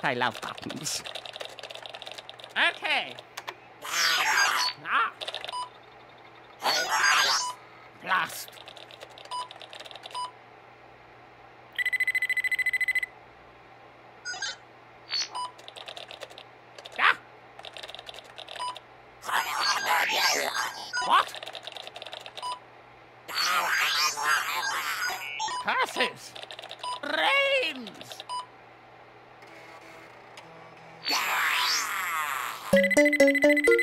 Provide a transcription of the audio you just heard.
I love buttons. Okay. Ah. Blast. Ah. What? Curses! Rains!